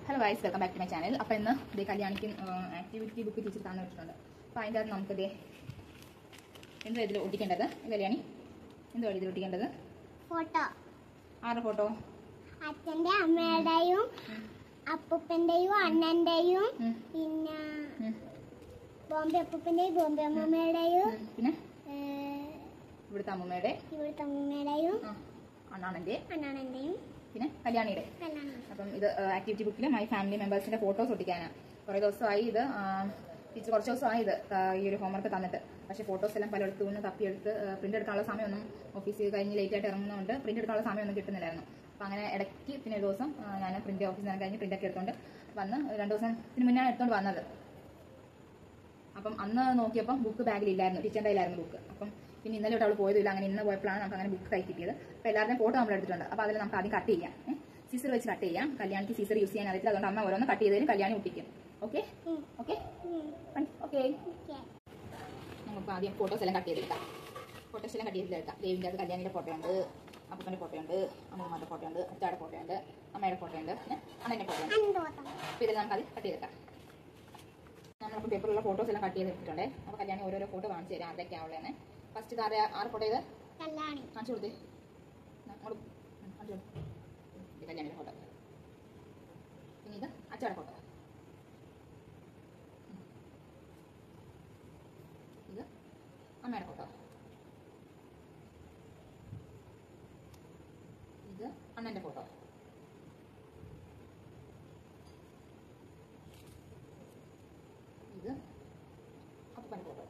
Hello guys, welcome back to my channel. അപ്പോൾ ഇന്ന് ഇതേ കല്യാണിക്ക് ആക്ടിവിറ്റി ബുക്ക് ടീച്ചർ തന്നു വെച്ചിട്ടുണ്ട്. അപ്പോൾ അതിൻ്റെ അകത്ത് നമുക്കിതേ എന്തോ ഇതിൽ ഒട്ടിക്കേണ്ടത് കല്യാണി, എന്തോ ഇതിൽ ഒട്ടിക്കേണ്ടത്? ഫോട്ടോ. ആരുടെ ഫോട്ടോ? അച്ഛൻ്റെ, അമ്മയുടെയും അപ്പൂപ്പൻ്റെയും അണ്ണൻ്റെയും പിന്നെ ബോംബെ അപ്പൂപ്പൻ്റെയും ബോംബെ അമ്മൂമ്മയുടെയും പിന്നെ ഇവിടുത്തെ അമ്മൂമ്മയുടെയും അണ്ണാണൻ്റെയും പിന്നെ കല്യാണിയുടെ. അപ്പം ഇത് ആക്ടിവിറ്റി ബുക്കിൽ മൈ ഫാമിലി മെമ്പേഴ്സിന്റെ ഫോട്ടോസ് ഒട്ടിക്കാനാണ്. കുറേ ദിവസമായി ഇത് ടീച്ചർ കുറച്ച് ദിവസമായി ഇത് ഈ ഒരു ഹോംവർക്ക് തന്നിട്ട്. പക്ഷേ ഫോട്ടോസ് എല്ലാം പലയിടത്തു നിന്ന് തപ്പിയെടുത്ത് പ്രിന്റ് എടുക്കാനുള്ള സമയമൊന്നും ഓഫീസിൽ കഴിഞ്ഞ് ലേറ്റായിട്ട് ഇറങ്ങുന്നതുകൊണ്ട് പ്രിന്റ് എടുക്കാനുള്ള സമയമൊന്നും കിട്ടുന്നില്ലായിരുന്നു. അപ്പം അങ്ങനെ ഇടയ്ക്ക് പിന്നെ ഒരു ദിവസം ഞാൻ പ്രിന്റ് ഓഫീസിൽ നിന്ന് കഴിഞ്ഞ് പ്രിൻ്റൊക്കെ എടുത്തുകൊണ്ട് വന്ന് 2 ദിവസത്തിന് മുന്നേ എടുത്തുകൊണ്ട് വന്നത്. അപ്പം അന്ന് നോക്കിയപ്പം ബുക്ക് ബാഗിലില്ലായിരുന്നു, ടീച്ചറിൻ്റെ കയ്യിലായിരുന്നു ബുക്ക്. അപ്പം പിന്നെ ഇന്നലെ തൊട്ട് അവൾ പോയതില്ല. അങ്ങനെ ഇന്ന് പോയപ്പോഴാണ് നമുക്ക് അങ്ങനെ ബുക്ക് കൈ കിട്ടിയത്. അപ്പോൾ എല്ലാവരുടെയും ഫോട്ടോ നമ്മൾ എടുത്തിട്ടുണ്ട്. അപ്പോൾ അതിൽ നമുക്ക് ആദ്യം കട്ട് ചെയ്യാം. സീസർ വെച്ച് കട്ട് ചെയ്യാം. കല്യാണിക്ക് സീസർ യൂസ് ചെയ്യാൻ അറിയില്ല, അതുകൊണ്ട് അമ്മ ഓരോന്ന് കട്ട് ചെയ്തതിന് കല്യാണി ഒട്ടിക്കും. Okay okay okay. നമുക്ക് ആദ്യം ഫോട്ടോസ് എല്ലാം കട്ട് ചെയ്തെടുക്കാം. ഫോട്ടോസ് എല്ലാം കട്ട് ചെയ്തെടുക്കാം. ദേവിൻ്റെ അത് കല്യാണിയുടെ ഫോട്ടോ ഉണ്ട്, അപ്പൂപ്പൻ്റെ ഫോട്ടോ ഉണ്ട്, അമ്മൂമ്മയുടെ ഫോട്ടോ ഉണ്ട്, അച്ചാടെ ഫോട്ടോ ഉണ്ട്, അമ്മയുടെ ഫോട്ടോ ഉണ്ട്, പിന്നെ അണ്ണൻ്റെ ഫോട്ടോ ഉണ്ട്. അപ്പോൾ ഇതെല്ലാം നമുക്ക് അത് കട്ട് ചെയ്തെടുക്കാം. നമ്മളിപ്പോൾ പേപ്പറിലുള്ള ഫോട്ടോസ് എല്ലാം കട്ട് ചെയ്തെടുത്തിട്ടുണ്ട്. അപ്പോൾ കല്യാണി ഓരോരോ ഫോട്ടോ കാണിച്ചു തരാം ആരുടെയൊക്കെയാവുള്ളതെന്ന്. ഫസ്റ്റ് ഇത് ആറ് ഫോട്ടോ ഇത് കാണിച്ചു കൊടുത്തേ. കല്യാണിയുടെ ഫോട്ടോ, പിന്നെ ഇത് അച്ചാടെ ഫോട്ടോ, ഇത് അമ്മയുടെ ഫോട്ടോ, ഇത് അണ്ണൻ്റെ ഫോട്ടോ, ഇത് അപ്പൂപ്പൻ്റെ ഫോട്ടോ,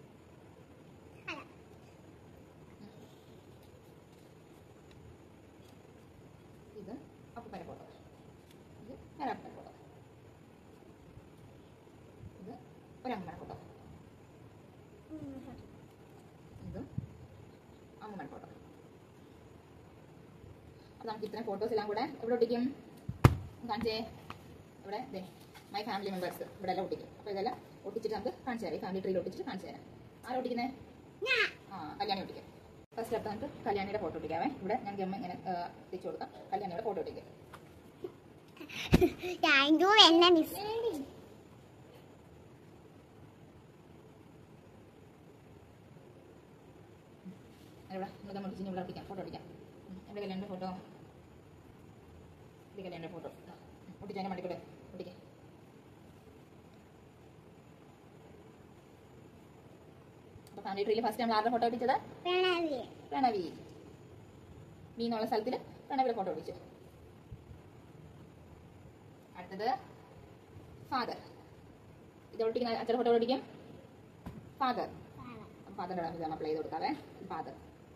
ഇത് അപ്പൂപ്പൻ്റെ ഫോട്ടോ, ഇത് ഒരപ്പൻ്റെ ഫോട്ടോ, ഇത് ഒരമ്മയുടെ ഫോട്ടോ, ഇതും അമ്മയുടെ ഫോട്ടോ. അപ്പോൾ നമുക്ക് ഇത്രയും ഫോട്ടോസ് എല്ലാം കൂടെ എവിടെ ഒട്ടിക്കും കാണിച്ചേ? ഇവിടെ മൈ ഫാമിലി മെമ്പേഴ്സ് ഇവിടെ എല്ലാം ഒട്ടിക്കും. അപ്പോൾ ഇതെല്ലാം ഒട്ടിച്ചിട്ട് നമുക്ക് കാണിച്ചു തരാം. ഈ ഫാമിലി ട്രീയിൽ ഒട്ടിച്ചിട്ട് കാണിച്ചു തരാം. ആരാ ഒട്ടിക്കുന്നത്? കല്യാണി ഒട്ടിക്കും. ഫസ്റ്റ് അപ്പോൾ നമുക്ക് കല്യാണിയുടെ ഫോട്ടോ ഒട്ടിക്കാവേ. ഇവിടെ ഞാൻ ഗമ്മ ഇങ്ങനെ തിരിച്ചു കൊടുക്കാം. കല്യാണിയുടെ ഫോട്ടോ ഒട്ടിക്കും. ഇവിടെ മൃഗം ഒട്ടിച്ച് ഇവിടെ ഒട്ടിക്കാം. ഫോട്ടോ ഒട്ടിക്കാം. ഇവിടെ കല്യാണിയുടെ ഫോട്ടോ, ഇത് കല്യാണിയുടെ ഫോട്ടോ ഒട്ടിച്ചതിൻ്റെ മടിക്കൂടെ ഒട്ടിക്കാം. അപ്പോൾ ഫാമിലി ട്രീയിൽ ഫസ്റ്റ് നമ്മൾ ആരുടെ ഫോട്ടോ ഒട്ടിച്ചത്? പ്രണവി. മീ എന്നുള്ള സ്ഥലത്തിൽ പ്രണവിയുടെ ഫോട്ടോ ഒട്ടിച്ചു. അടുത്തത് ഫാദർ. ഇത് ഒട്ടിക്കുന്ന അച്ഛൻ്റെ ഫോട്ടോ ഒട്ടിക്കും. ഫാദർ, ഫാദറിൻ്റെ നമ്മൾ അപ്ലൈ ചെയ്ത് കൊടുക്കാവേ. ഫാദർ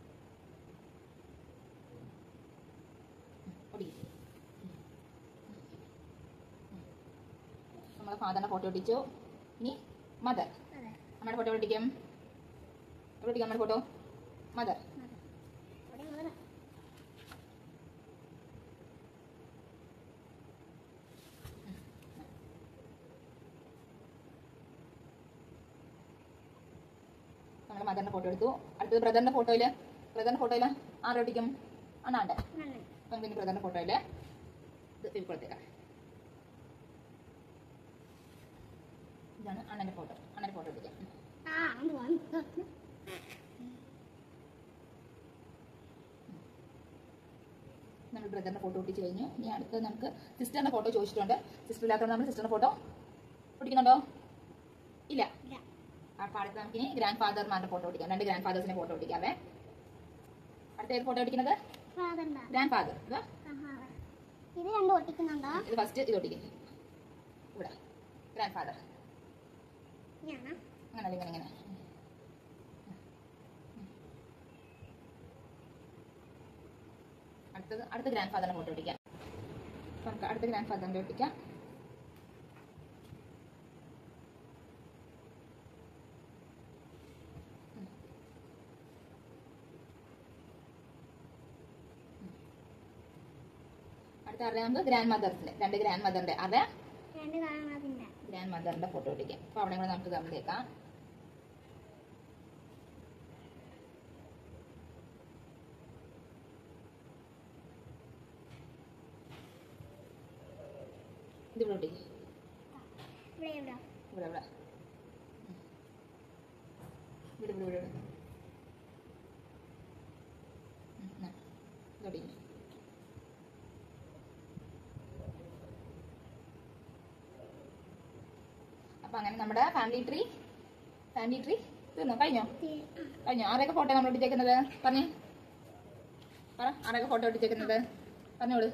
നമ്മൾ ഫാദറിൻ്റെ ഫോട്ടോ ഒട്ടിച്ചു. ഇനി മദർ, അമ്മയുടെ ഫോട്ടോ ഒട്ടിക്കും. എവിടെ ഒട്ടിക്കാം അമ്മയുടെ ഫോട്ടോ? മദർ. നമ്മൾ മദറിൻ്റെ ഫോട്ടോ എടുത്തു. അടുത്തത് ബ്രദറിൻ്റെ ഫോട്ടോയിൽ ആരെ ഒട്ടിക്കും? അണ്ണാൻ്റെ. അപ്പം പിന്നെ ബ്രദറിൻ്റെ ഫോട്ടോയിൽ ഇത് കൊടുത്തേക്കാം. ഇതാണ് അണ്ണൻ്റെ ഫോട്ടോ. അണ്ണൻ്റെ ഫോട്ടോ ഒട്ടിക്കാം. നമ്മൾ ബ്രദറിൻ്റെ ഫോട്ടോ ഒട്ടിച്ച് കഴിഞ്ഞു. ഇനി അടുത്ത് നമുക്ക് സിസ്റ്ററിൻ്റെ ഫോട്ടോ ചോദിച്ചിട്ടുണ്ട്. സിസ്റ്റർ ഇല്ലാത്തതുകൊണ്ട് നമ്മൾ സിസ്റ്ററിൻ്റെ ഫോട്ടോ ഒട്ടിക്കുന്നുണ്ടോ? ഇല്ല. അപ്പോൾ അടുത്ത് നമുക്ക് ഇനി ഗ്രാൻഡ് ഫാദർമാരുടെ ഫോട്ടോ ഒട്ടിക്കാം. 2 ഗ്രാൻഡ് ഫാദേഴ്സിൻ്റെ ഫോട്ടോ ഒട്ടിക്കാവേ. അടുത്ത ഏത് ഫോട്ടോ ഒട്ടിക്കുന്നത്? Grand father. ഇത് ഫസ്റ്റ് ഇത് ഒട്ടിക്കും. ഇവിടെ ഗ്രാൻഡ് ഫാദർ. അങ്ങനെ ഇങ്ങനെ അടുത്ത ഗ്രാൻഡ് ഫാദറിന്റെ ഫോട്ടോ ഒട്ടിക്കാം. നമുക്ക് അടുത്ത ഗ്രാൻഡ് ഫാദറിന്റെ ഒട്ടിക്കാം. അടുത്ത അറിയാം നമുക്ക് ഗ്രാൻഡ് മദർസിന്റെ 2 ഗ്രാൻഡ് മദറിന്റെ ഗ്രാൻഡ് മദറിന്റെ ഫോട്ടോ ഒട്ടിക്കാം. അപ്പൊ അവിടെ കൂടെ നമുക്ക് ഗമ്മിലേക്കാം. ഇത് ഇവിടെ ഒട്ടിക്ക്. ഇവിടെ ഇവിടെ ഇവിടെ ഇവിടെ ഇവിടെ ഇവിടെ ഇവിടെ ഇതൊട്ടിക്ക്. അപ്പൊ അങ്ങനെ നമ്മുടെ ഫാമിലി ട്രീ തീർന്നോ? കഴിഞ്ഞോ? ആരെയൊക്കെ ഫോട്ടോ നമ്മൾ ഒട്ടിച്ചേക്കുന്നത്? പറഞ്ഞേ, പറ. ആരെയൊക്കെ ഫോട്ടോ ഒട്ടിച്ചേക്കുന്നത്? പറഞ്ഞോളൂ.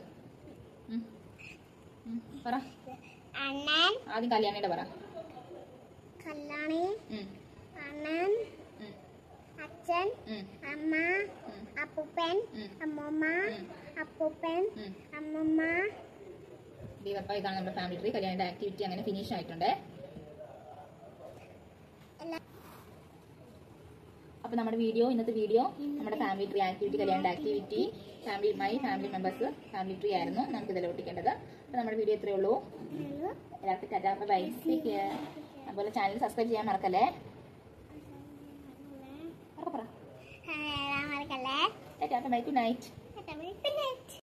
പറ. അണ്ണൻ, ആദ്യം കല്യാണിയുടെ പറ. കല്യാണി, അണ്ണൻ, അച്ഛൻ, അമ്മ, അപ്പൂപ്പൻ, അമ്മൂമ്മ, അപ്പൂപ്പൻ, അമ്മൂമ്മ. ദീപപ്പ, ഇതാണ് നമ്മുടെ ഫാമിലി ട്രീ. കല്യാണിയുടെ ആക്ടിവിറ്റി അങ്ങനെ ഫിനിഷ് ആയിട്ടുണ്ട്. അപ്പോൾ നമ്മുടെ വീഡിയോ, ഇന്നത്തെ വീഡിയോ നമ്മുടെ ഫാമിലി ട്രീ ആക്ടിവിറ്റി, കല്യാണിയുടെ activity, family members family tree ആയിരുന്നു നമുക്ക് ഇതിൽ ഒട്ടിക്കേണ്ടത്. അപ്പോൾ നമ്മുടെ വീഡിയോ ഇത്രയേ ഉള്ളൂ. എല്ലാവർക്കും ടാറ്റാ, ബൈ, ടേക്ക് കെയർ. അതുപോലെ ചാനൽ സബ്സ്ക്രൈബ് ചെയ്യാൻ മറക്കല്ലേ. പറ. മറക്കല്ലേ. ടാറ്റാ, ബൈ, ഗുഡ് നൈറ്റ്.